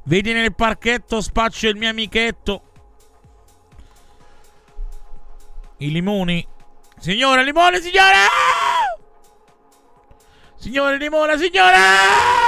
Vedi nel parchetto, spaccio il mio amichetto. I limoni. Signore, limone, signora! Signore, limone, signora!